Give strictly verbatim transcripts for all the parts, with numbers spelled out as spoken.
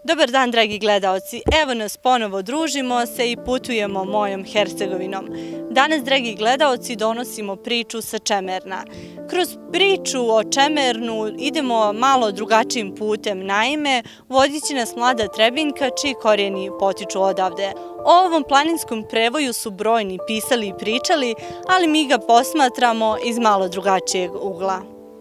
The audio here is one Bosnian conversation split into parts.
Dobar dan, dragi gledaoci. Evo nas ponovo, družimo se i putujemo mojom Hercegovinom. Danas, dragi gledaoci, donosimo priču sa Čemerna. Kroz priču o Čemernu idemo malo drugačijim putem. Naime, vodit će nas mlada Trebinjka, čiji korijeni potiču odavde. O ovom planinskom prevoju su brojni pisali i pričali, ali mi ga posmatramo iz malo drugačijeg ugla.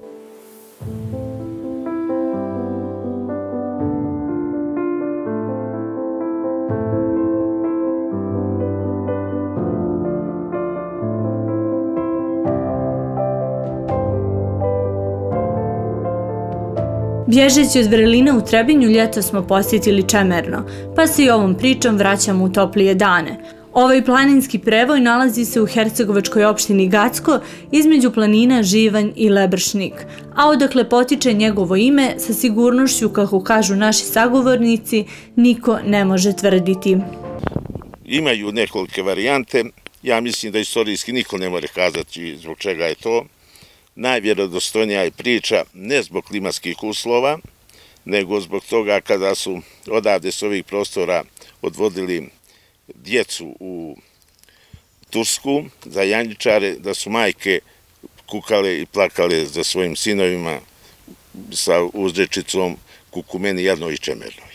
Bježeći od vrelina u Trebinju, ljeto smo posjetili Čemerno, pa se i ovom pričom vraćamo u toplije dane. Ovaj planinski prevoj nalazi se u hercegovačkoj opštini Gacko, između planina Živanj i Lebršnik, a odakle potiče njegovo ime, sa sigurnošću, kako kažu naši sagovornici, niko ne može tvrditi. Imaju nekolike varijante, ja mislim da istorijski niko ne može kazati zbog čega je to. Najvjerodostojnija je priča ne zbog klimatskih uslova, nego zbog toga kada su odavde s ovih prostora odvodili djecu u Tursku za janjičare, da su majke kukale i plakale za svojim sinovima sa uzrečicom kuku meni jadnoj i Čemernoj.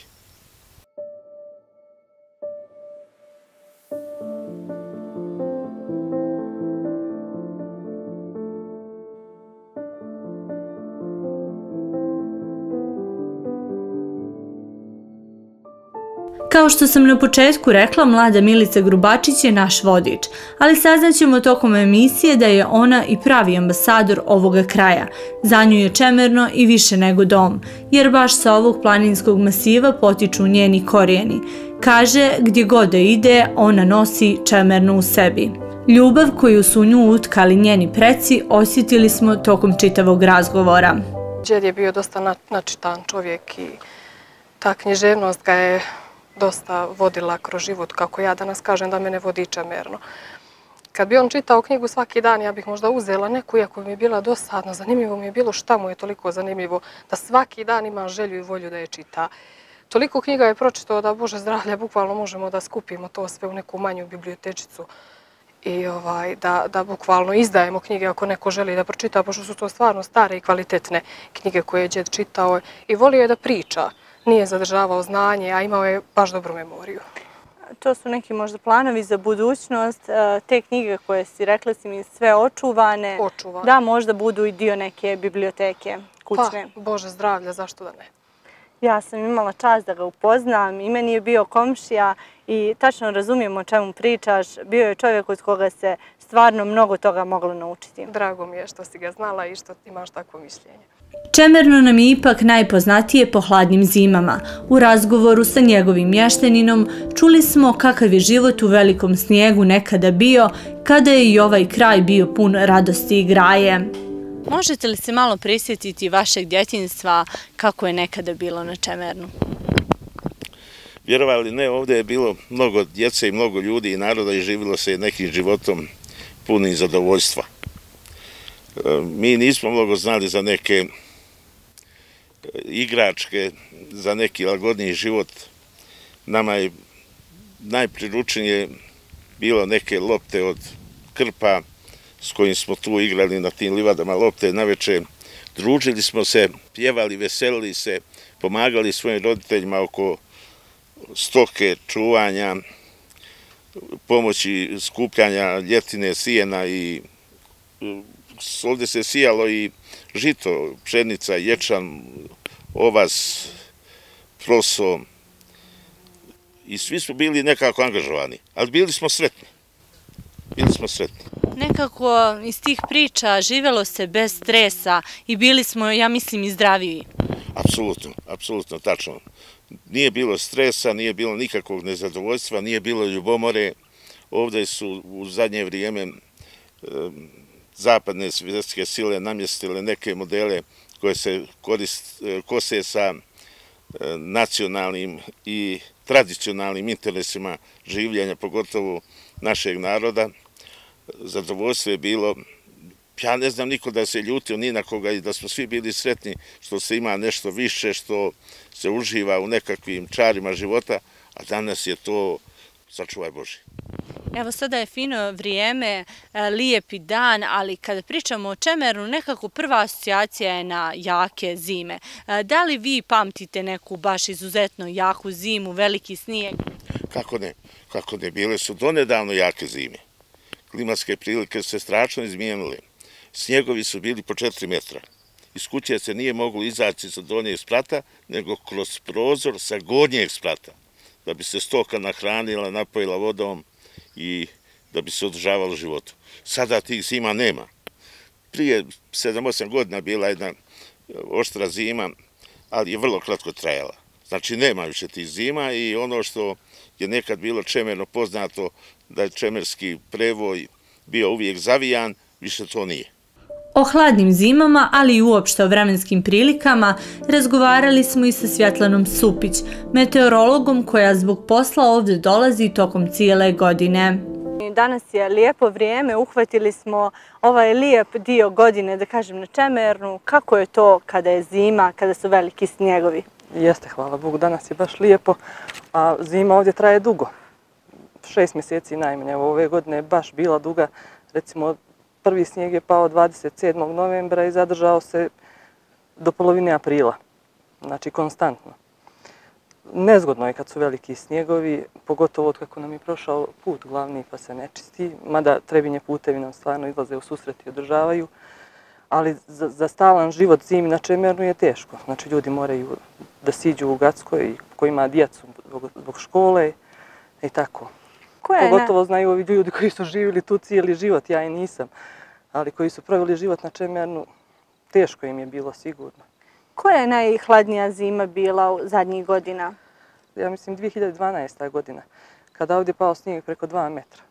Kao što sam na početku rekla, mlada Milica Grubačić je naš vodič, ali saznaćemo tokom emisije da je ona i pravi ambasador ovoga kraja. Za nju je Čemerno i više nego dom, jer baš sa ovog planinskog masiva potiču njeni korijeni. Kaže, gdje god da ide, ona nosi Čemerno u sebi. Ljubav koju su u nju utkali njeni preci osjetili smo tokom čitavog razgovora. Djed je bio dosta načitan čovjek i ta književnost ga je dosta vodila kroz život, kako ja danas kažem da mene vodi Čemerno. Kad bi on čitao knjigu svaki dan, ja bih možda uzela neku, iako mi je bila dosadna, zanimljivo mi je bilo šta mu je toliko zanimljivo, da svaki dan ima želju i volju da je čita. Toliko knjiga je pročitao da, Bože zdravlja, bukvalno možemo da skupimo to sve u neku manju bibliotečicu i ovaj, da, da bukvalno izdajemo knjige ako neko želi da pročita, pošto su to stvarno stare i kvalitetne knjige koje je djed čitao i volio je da priča. Nije zadržavao znanje, a imao je baš dobru memoriju. To su neki možda planovi za budućnost, te knjige koje si rekla si mi sve očuvane, Očuvane. Da možda budu i dio neke biblioteke kućne. Pa, Bože zdravlja, zašto da ne? Ja sam imala čast da ga upoznam i meni je bio komšija i tačno razumijem o čemu pričaš. Bio je čovjek od koga se stvarno mnogo toga moglo naučiti. Drago mi je što si ga znala i što imaš takvo mišljenje. Čemerno nam je ipak najpoznatije po hladnim zimama. U razgovoru sa njegovim mješteninom čuli smo kakav je život u velikom snijegu nekada bio, kada je i ovaj kraj bio pun radosti i graje. Možete li se malo prisjetiti vašeg djetinjstva kako je nekada bilo na Čemernu? Vjerovali ne, ovdje je bilo mnogo djece i mnogo ljudi i naroda i živilo se nekim životom punim zadovoljstva. Mi nismo mnogo znali za neke igračke, za neki lagodniji život. Nama je najpriručenije bilo neke lopte od krpa s kojim smo tu igrali na tim livadama lopte naveče. Družili smo se, pjevali, veselili se, pomagali svojim roditeljima oko stoke, čuvanja, pomoći skupljanja ljetine, sijena i ovdje se sijalo i žito, pšenica, ječan, ovas, proso i svi su bili nekako angažovani, ali bili smo sretni. Bili smo sretni. Nekako iz tih priča živjelo se bez stresa i bili smo, ja mislim, i zdraviji. Apsolutno, apsolutno, tačno. Nije bilo stresa, nije bilo nikakvog nezadovoljstva, nije bilo ljubomore. Ovdje su u zadnje vrijeme zapadne svjetske sile namjestile neke modele koje se kose sa nacionalnim i tradicionalnim interesima življenja, pogotovo našeg naroda. Zadovoljstvo je bilo Ja ne znam niko da se ljutio ni na koga i da smo svi bili sretni što se ima nešto više, što se uživa u nekakvim čarima života, a danas je to, sačuvaj Bože. Evo sada je fino vrijeme, lijepi dan, ali kada pričamo o Čemernu, nekako prva asocijacija je na jake zime. Da li vi pamtite neku baš izuzetno jaku zimu, veliki snijeg? Kako ne? Kako ne? Bile su donedavno jake zime. Klimatske prilike su se strašno izmijenile. Snjegovi su bili po četiri metra. Iz kuće se nije moglo izaći sa donjeg sprata, nego kroz prozor sa gornjeg sprata, da bi se stoka nahranila, napojila vodom i da bi se održavalo životu. Sada tih zima nema. Prije sedam osam godina bila jedna oštra zima, ali je vrlo kratko trajala. Znači nema više tih zima i ono što je nekad bilo Čemerno poznato, da je čemerski prevoj bio uvijek zavijan, više to nije. O hladnim zimama, ali i uopšte o vremenskim prilikama, razgovarali smo i sa Svjetlanom Supić, meteorologom koja zbog posla ovdje dolazi tokom cijele godine. Danas je lijepo vrijeme, uhvatili smo ovaj lijep dio godine, da kažem, na Čemernu. Kako je to kada je zima, kada su veliki snjegovi? Jeste, hvala Bogu, danas je baš lijepo, a zima ovdje traje dugo. Šest mjeseci najmanje, ove godine je baš bila duga, recimo prvi snijeg je pao dvadeset sedmog novembra i zadržao se do polovine aprila, znači konstantno. Nezgodno je kad su veliki snjegovi, pogotovo od kako nam je prošao put glavni pa se ne čisti, mada Trebinje putevi nam stvarno izlaze u susret i održavaju, ali za, za stalan život zimi na Čemernu je teško. Znači ljudi moraju da siđu u Gackoj koji ima djecu zbog, zbog škole i tako. Pogotovo znaju ovi ljudi koji su živjeli tu cijeli život, ja i nisam, ali koji su proveli život na Čemernu, teško im je bilo sigurno. Koja je najhladnija zima bila u zadnjih godina? Ja mislim dvije hiljade dvanaesta. godina, kada ovdje pao snijeg preko dva metra.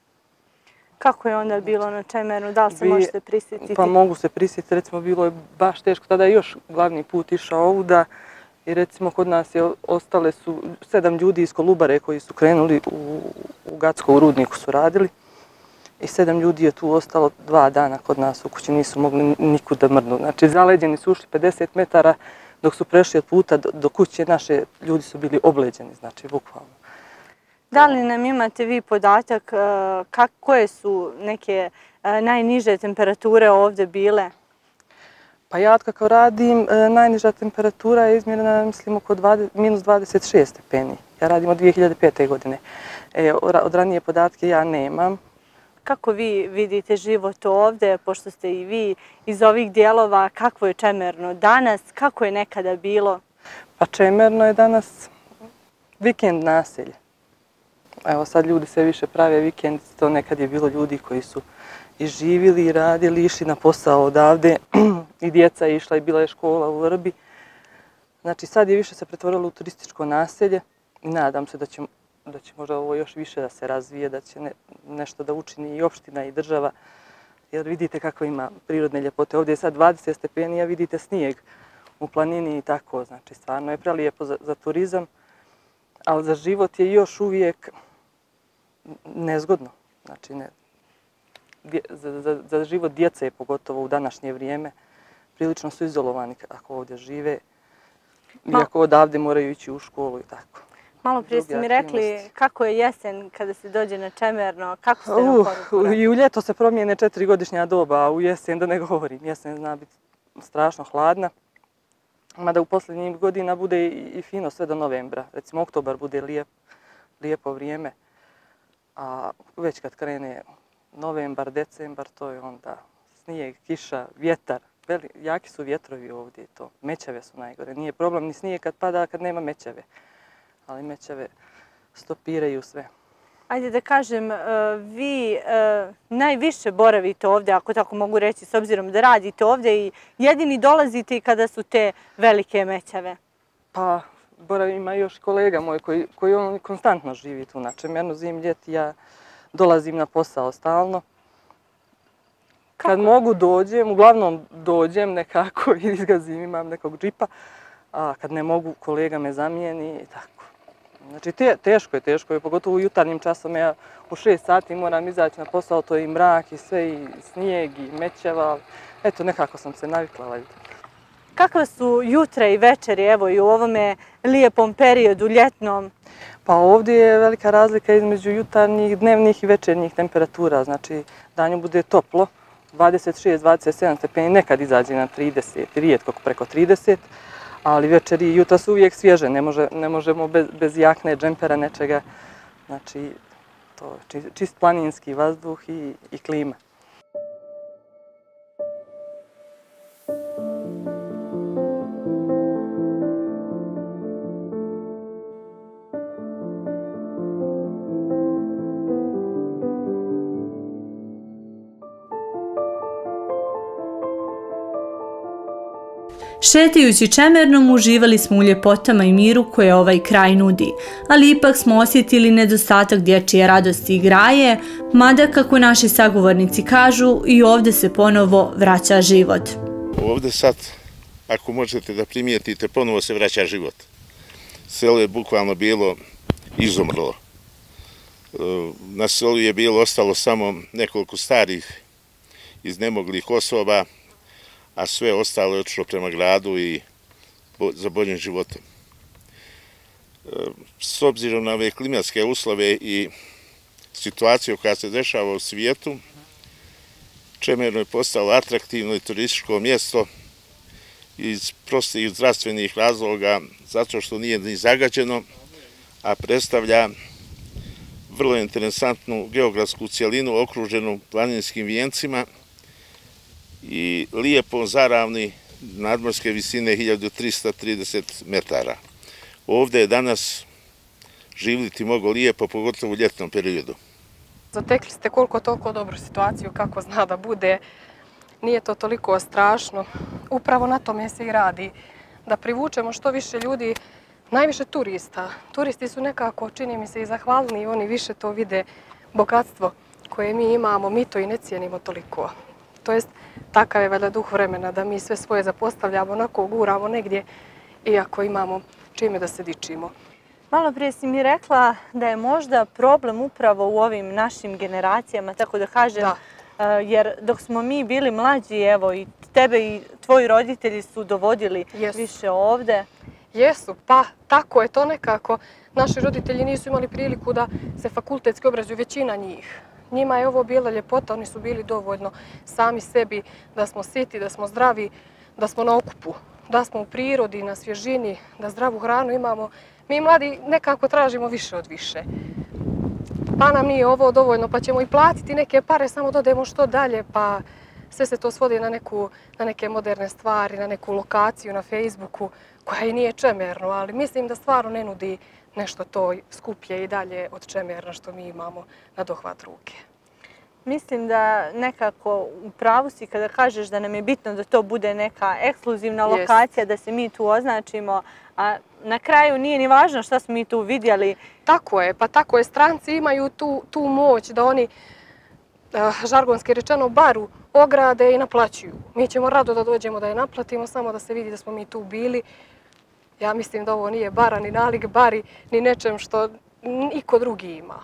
Kako je onda bilo na Čemernu? Da li se možete prisjetiti? Pa mogu se prisjetiti, recimo bilo je baš teško. Tada je još glavni put išao ovuda i recimo kod nas je ostale su sedam ljudi iz Kolubare koji su krenuli u, u Gacko, u rudniku su radili. I sedam ljudi je tu ostalo dva dana kod nas u kući, nisu mogli nikud da mrnu. Znači zaleđeni su ušli pedeset metara, dok su prešli od puta do, do kuće naše, ljudi su bili obleđeni, znači bukvalno. Da li nam imate vi podatak koje su neke najniže temperature ovdje bile? Pa ja kako radim, najniža temperatura je izmjerena, mislim, oko minus dvadeset šest stepeni. Ja radim od dvije hiljade pete. godine. E, od ranije podatke ja nemam. Kako vi vidite život ovdje, pošto ste i vi iz ovih dijelova, kakvo je Čemerno danas, kako je nekada bilo? Pa Čemerno je danas vikend naselje. Evo sad ljudi sve više prave vikend, to nekad je bilo ljudi koji su i živjeli i radili, išli na posao odavde i djeca je išla i bila je škola u Vrbi. Znači sad je više se pretvorilo u turističko naselje i nadam se da će da će možda ovo još više da se razvije, da će ne, nešto da učini i opština i država, jer vidite kako ima prirodne ljepote. Ovdje je sad dvadeset stepeni, a vidite snijeg u planini i tako, znači stvarno je prelijepo za, za turizam, ali za život je još uvijek nezgodno. Znači ne, za, za, za život djece, pogotovo u današnje vrijeme, prilično su izolovani ako ovdje žive, iako odavde moraju ići u školu i tako. Malo prije ste mi rekli kako je jesen kada se dođe na Čemerno, kako ste nam uh, poruku? I u ljeto se promijene četiri godišnja doba, a u jesen da ne govorim. Jesen zna biti strašno hladna, mada u posljednjih godina bude i fino sve do novembra. Recimo oktobar bude lijep, lijepo vrijeme, a već kad krene novembar, decembar, to je onda snijeg, kiša, vjetar. Veli, jaki su vjetrovi ovdje i to. Mećave su najgore. Nije problem ni snijeg kad pada, kad nema mećave. Ali mećave stopiraju sve. Ajde da kažem, vi najviše boravite ovdje, ako tako mogu reći, s obzirom da radite ovdje i jedini dolazite i kada su te velike mećave. Pa, boravim, ima još kolega moj koji, koji on konstantno živi tu na Čemernu, zim, ljeti, ja dolazim na posao stalno. Kako? Kad mogu dođem, uglavnom dođem nekako i izgazim, imam nekog džipa, a kad ne mogu, kolega me zamijeni i tako. Znači teško je, teško je, pogotovo u jutarnjim časom. Ja u šest sati moram izaći na posao, to je i mrak i sve, i snijeg i mećeva. Eto, nekako sam se navikla valjda. Kakve su jutra i večeri, evo i u ovome lijepom periodu, ljetnom? Pa ovdje je velika razlika između jutarnjih, dnevnih i večernjih temperatura. Znači, danju bude toplo, dvadeset šest do dvadeset sedam stepeni, nekad izađe na trideset, rijetko preko trideset, ali večeri i jutra su uvijek svježe, ne, može, ne možemo bez, bez jakne, džempera, nečega. Znači, to je čist planinski vazduh i, i klima. Šetajući Čemernom uživali smo u ljepotama i miru koje ovaj kraj nudi, ali ipak smo osjetili nedostatak dječje radosti i graje, mada kako naši sagovornici kažu i ovdje se ponovo vraća život. Ovdje sad, ako možete da primijetite, ponovo se vraća život. Selo je bukvalno bilo izumrlo. Na selu je bilo ostalo samo nekoliko starih iznemoglih osoba, a sve ostalo je otišlo prema gradu i za boljim životom. S obzirom na ove klimatske uslove i situaciju koja se dešava u svijetu, Čemerno je postalo atraktivno i turističko mjesto iz prostih zdravstvenih razloga, zato što nije ni zagađeno, a predstavlja vrlo interesantnu geografsku cjelinu okruženu planinskim vijencima i lijepo zaravni nadmorske visine hiljadu trista trideset metara. Ovdje je danas živjeti mnogo lijepo, pogotovo u ljetnom periodu. Zatekli ste koliko toliko dobru situaciju, kako zna da bude. Nije to toliko strašno. Upravo na tome se i radi. Da privučemo što više ljudi, najviše turista. Turisti su nekako, čini mi se, i zahvalni i oni više to vide bogatstvo koje mi imamo. Mi to i ne cijenimo toliko. To jest, takav je valjda duh vremena da mi sve svoje zapostavljamo, onako guramo negdje, iako imamo čime da se dičimo. Malo prije si mi rekla da je možda problem upravo u ovim našim generacijama, tako da kažem, da. Jer dok smo mi bili mlađi, evo i tebe i tvoji roditelji su dovodili Jesu. više ovde. Jesu, pa tako je to nekako. Naši roditelji nisu imali priliku da se fakultetski obrazuju, većina njih. Njima je ovo bila ljepota, oni su bili dovoljno sami sebi da smo siti, da smo zdravi, da smo na okupu, da smo u prirodi, na svježini, da zdravu hranu imamo. Mi mladi nekako tražimo više od više. Pa nam nije ovo dovoljno, pa ćemo i platiti neke pare, samo dodajemo što dalje, pa sve se to svodi na, neku, na neke moderne stvari, na neku lokaciju na Facebooku, koja i nije Čemerno, ali mislim da stvarno ne nudi nešto to skuplje i dalje od Čemerna što mi imamo na dohvat ruke. Mislim da nekako u pravu si kada kažeš da nam je bitno da to bude neka ekskluzivna lokacija, yes. da se mi tu označimo, a na kraju nije ni važno šta smo mi tu vidjeli. Tako je, pa tako je. Stranci imaju tu, tu moć da oni, uh, žargonski rečeno, baru ograde i naplaćuju. Mi ćemo rado da dođemo da je naplatimo, samo da se vidi da smo mi tu bili. Ja mislim da ovo nije bara, ni nalik bari, ni nečem što niko drugi ima.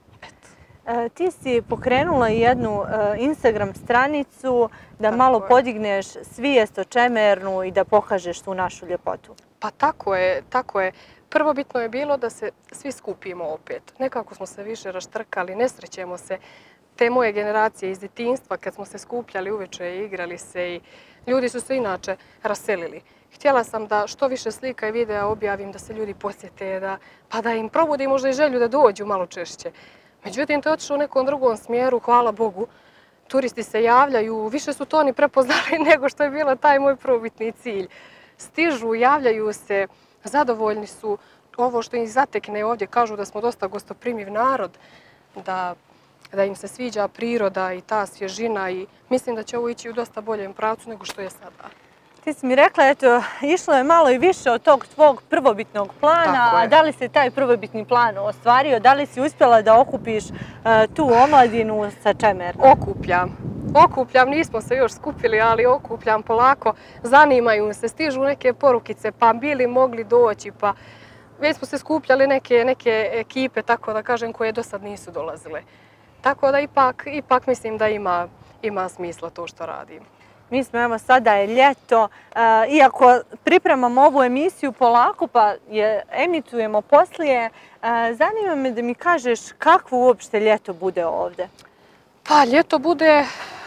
E, ti si pokrenula jednu e, Instagram stranicu da tako malo je. podigneš svijest o Čemernu i da pokažeš tu našu ljepotu. Pa tako je, tako je. Prvobitno je bilo da se svi skupimo opet. Nekako smo se više raštrkali, ne srećemo se. Te moje generacije iz djetinjstva, kad smo se skupljali uveče i igrali se i ljudi su se inače raselili. Htjela sam da što više slika i videa objavim, da se ljudi posjete, da, pa da im probudi možda i želju da dođu malo češće. Međutim, to je otišlo u nekom drugom smjeru, hvala Bogu. Turisti se javljaju, više su to oni prepoznali nego što je bilo taj moj prvobitni cilj. Stižu, javljaju se, zadovoljni su. Ovo što ih zatekne ovdje, kažu da smo dosta gostoprimiv narod, da, da im se sviđa priroda i ta svježina i mislim da će ovo ići u dosta boljem pravcu nego što je sada. Ti si mi rekla, eto, išlo je malo i više od tog tvog prvobitnog plana, a da li se taj prvobitni plan ostvario? Da li si uspjela da okupiš uh, tu omladinu sa Čemernom? Okupljam. Okupljam, nismo se još skupili, ali okupljam polako. Zanimaju se, stižu neke porukice, pa bili mogli doći, pa već smo se skupljali neke, neke ekipe, tako da kažem, koje do sad nisu dolazile. Tako da ipak, ipak mislim da ima, ima smisla to što radim. Mi smo, evo, sada je ljeto, iako pripremamo ovu emisiju polako pa je emitujemo poslije, zanima me da mi kažeš kakvo uopšte ljeto bude ovde? Pa ljeto bude,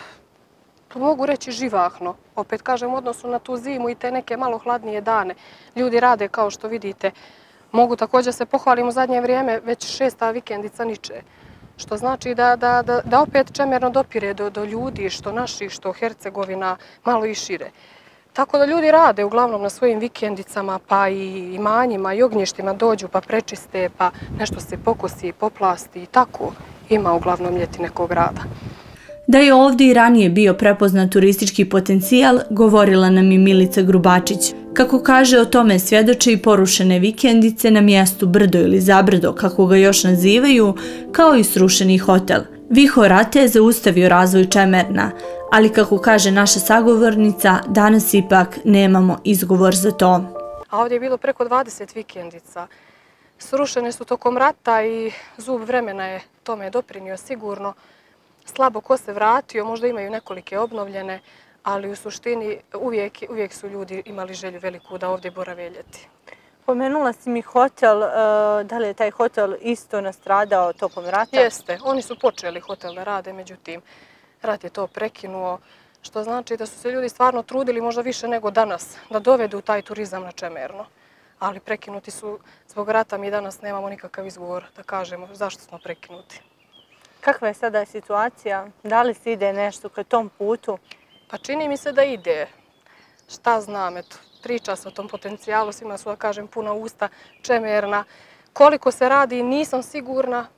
mogu reći, živahno. Opet kažem, u odnosu na tu zimu i te neke malo hladnije dane. Ljudi rade, kao što vidite. Mogu također se pohvalim u zadnje vrijeme, već šesta vikendica niče. Što znači da, da, da, da opet Čemerno dopire do, do ljudi, što naših, što Hercegovina, malo i šire. Tako da ljudi rade uglavnom na svojim vikendicama, pa i imanjima i ognjištima dođu, pa prečiste, pa nešto se pokosi, poplasti i tako. Ima uglavnom ljeti nekog rada. Da je ovdje i ranije bio prepoznat turistički potencijal, govorila nam i Milica Grubačić. Kako kaže, o tome svjedoče i porušene vikendice na mjestu Brdo ili Zabrdo, kako ga još nazivaju, kao i srušeni hotel. Vihor rate je zaustavio razvoj Čemerna, ali kako kaže naša sagovornica, danas ipak nemamo izgovor za to. A ovdje je bilo preko dvadeset vikendica. Srušene su tokom rata i zub vremena je tome doprinio sigurno. Slabo ko se vratio, možda imaju nekolike obnovljene, ali u suštini uvijek, uvijek su ljudi imali želju veliku da ovdje borave ljeti. Pomenula si mi hotel, da li je taj hotel isto nastradao tokom rata? Jeste, oni su počeli hotel da rade, međutim, rat je to prekinuo, što znači da su se ljudi stvarno trudili možda više nego danas da dovedu taj turizam na Čemerno. Ali prekinuti su zbog rata, mi danas nemamo nikakav izgovor da kažemo zašto smo prekinuti. Kakva je sada situacija? Da li se ide nešto ka tom putu? Pa čini mi se da ide. Šta znam, eto, priča se o tom potencijalu, svima su, da kažem, puna usta Čemerna. Koliko se radi, nisam sigurna.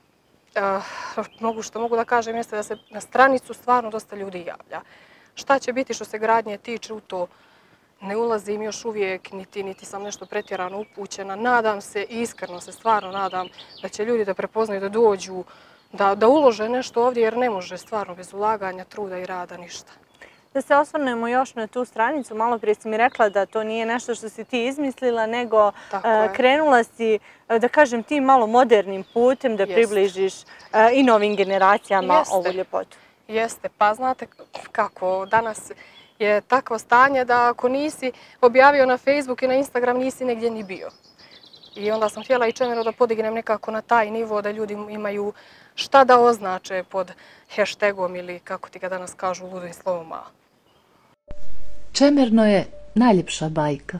Mogu što mogu da kažem jeste da se na stranicu stvarno dosta ljudi javlja. Šta će biti što se gradnje tiče, u to ne ulazim još uvijek, niti, niti sam nešto pretjerano upućena. Nadam se, iskreno se stvarno nadam da će ljudi da prepoznaju, da dođu, da, da ulože nešto ovdje, jer ne može stvarno bez ulaganja, truda i rada ništa. Da se osvrnemo još na tu stranicu, malo prije si mi rekla da to nije nešto što si ti izmislila, nego krenula si, da kažem, tim malo modernim putem da približiš i novim generacijama ovu ljepotu. Jeste, pa znate kako, danas je takvo stanje da ako nisi objavio na Facebook i na Instagram, nisi negdje ni bio. I onda sam htjela i Čemerno da podignem nekako na taj nivo da ljudi imaju šta da označe pod hashtagom ili kako ti ga danas kažu ludim slovom A. Čemerno je najljepša bajka.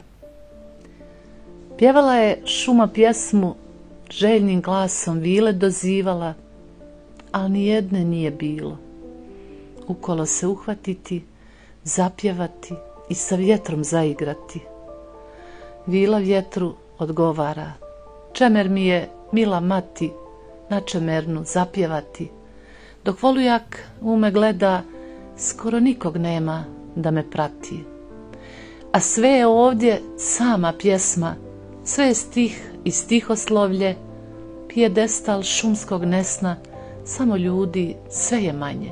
Pjevala je šuma pjesmu, željnim glasom vile dozivala, ali nijedne nije bilo. Ukolo se uhvatiti, zapjevati i sa vjetrom zaigrati. Vila vjetru odgovara, Čemer mi je mila mati, na Čemernu zapjevati. Dok volujak u me gleda, skoro nikog nema da me prati. A sve je ovdje sama pjesma, sve je stih i stihoslovlje, pijedestal šumskog nesna, samo ljudi, sve je manje.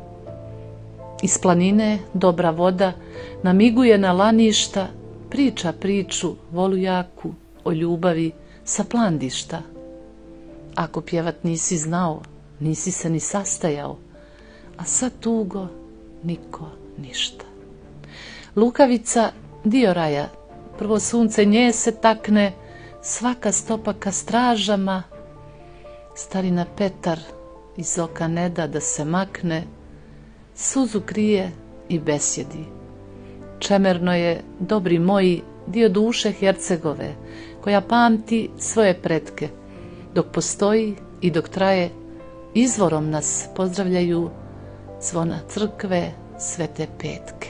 Iz planine dobra voda namiguje na laništa, priča priču volujaku o ljubavi sa plandišta. Ako pjevat nisi znao, nisi se ni sastajao, a sad tugo niko ništa. Lukavica dio raja, prvo sunce nje se takne, svaka stopa ka stražama, starina Petar iz oka ne da da se makne, suzu krije i besjedi. Čemerno je, dobri moji, dio duše Hercegove, koja pamti svoje pretke. Dok postoji i dok traje, izvorom nas pozdravljaju zvona crkve Svete Petke.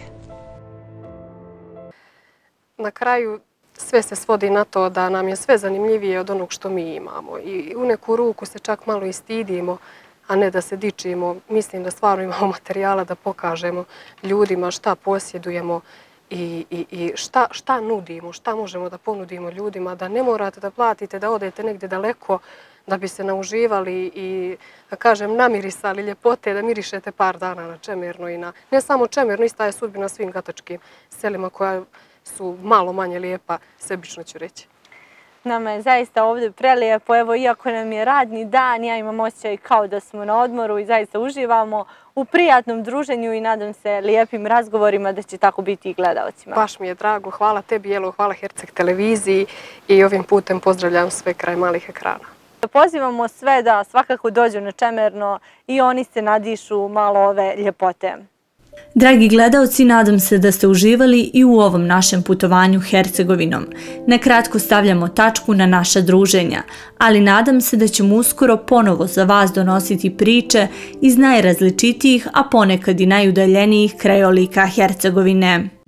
Na kraju sve se svodi na to da nam je sve zanimljivije od onog što mi imamo. I u neku ruku se čak malo i stidimo, a ne da se dičimo. Mislim da stvarno imamo materijala da pokažemo ljudima šta posjedujemo i, i, i šta, šta nudimo, šta možemo da ponudimo ljudima, da ne morate da platite, da odete negdje daleko da bi se nauživali i, da kažem, namirisali ljepote, da mirišete par dana na Čemerno i na, ne samo Čemerno, ista je sudbina svim gatačkim selima koja su malo manje lijepa, sebično ću reći. Nama je zaista ovdje prelijepo, evo iako nam je radni dan, ja imam osjećaj kao da smo na odmoru i zaista uživamo u prijatnom druženju i nadam se lijepim razgovorima da će tako biti i gledalcima. Baš mi je drago, hvala tebi Jelo, hvala Herceg televiziji i ovim putem pozdravljam sve kraj malih ekrana. Pozivamo sve da svakako dođu na Čemerno i oni se nadišu malo ove ljepote. Dragi gledalci, nadam se da ste uživali i u ovom našem putovanju Hercegovinom. Nakratko stavljamo tačku na naša druženja, ali nadam se da ćemo uskoro ponovo za vas donositi priče iz najrazličitijih, a ponekad i najudaljenijih krajolika Hercegovine.